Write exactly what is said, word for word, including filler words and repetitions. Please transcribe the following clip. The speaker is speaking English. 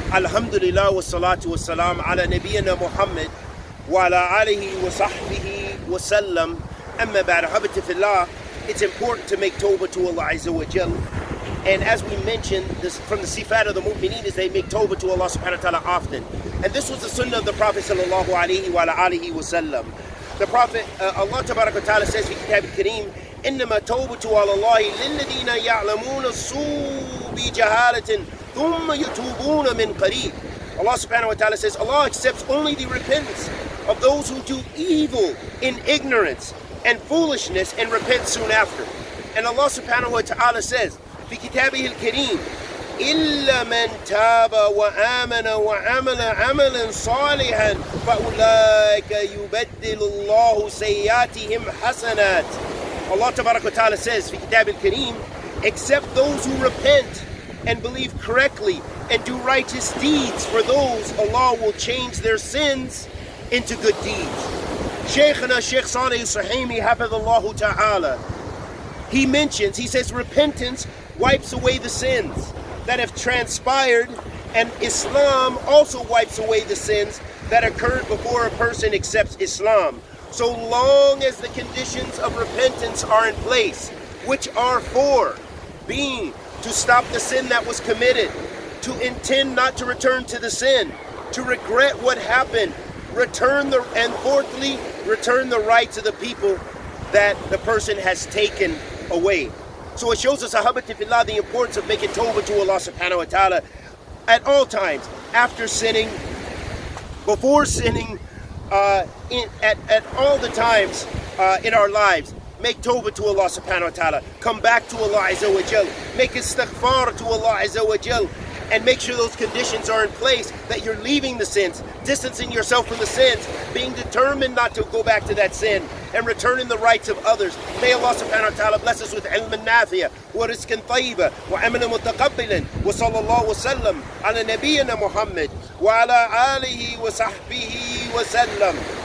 Alhamdulillah wa salatu wa salam ala nabiyyina Muhammad wa ala alihi wa sahbihi wa sallam. Amma ba'd, habati fillah. It's important to make tawbah to Allah Azza wa Jal. And as we mentioned, this from the sifat of the mu'mineen is they make tawbah to Allah subhanahu wa ta'ala often. And this was the sunnah of the Prophet sallallahu alayhi wa alihi wa sallam. The Prophet, uh, Allah tabarak wa ta'ala says in Kitab al-Kareem, إنما توبة على الله للذين يعلمون السوء بجهالة ثم يتوبون من قريب. Allah subhanahu wa ta'ala says Allah accepts only the repentance of those who do evil in ignorance and foolishness and repent soon after. And Allah subhanahu wa ta'ala says في كتابه الكريم إلا من تاب وآمن وعمل عملا صالحا فأولئك يبدل الله سيئاتهم حسنات. Allah Tabarak wa Ta'ala says, في كتاب الكريم, except those who repent and believe correctly and do righteous deeds, for those Allah will change their sins into good deeds. Shaykhana Shaykh Saleh Al-Suhaimi Hafidhullah Ta'ala, he mentions, he says, repentance wipes away the sins that have transpired, and Islam also wipes away the sins that occurred before a person accepts Islam. So long as the conditions of repentance are in place, which are four, being to stop the sin that was committed, to intend not to return to the sin, to regret what happened, return the, and fourthly, return the right to the people that the person has taken away. So it shows us, ahabati fillah, the importance of making tawbah to Allah subhanahu wa ta'ala at all times, after sinning, before sinning, Uh, in, at, at all the times uh, in our lives. Make tawbah to Allah subhanahu wa ta'ala. Come back to Allah Azza wa Jal. Make istighfar to Allah Azza wa Jal. And make sure those conditions are in place, that you're leaving the sins, distancing yourself from the sins, being determined not to go back to that sin, and returning the rights of others. May Allah subhanahu wa ta'ala bless us with ilman nafiya, wa rizqan tayyiba, wa amalan mutaqabbilan, wa sallallahu wa sallam ala nabiyyina Muhammad, wa ala alihi wa sahbihi wa sallam.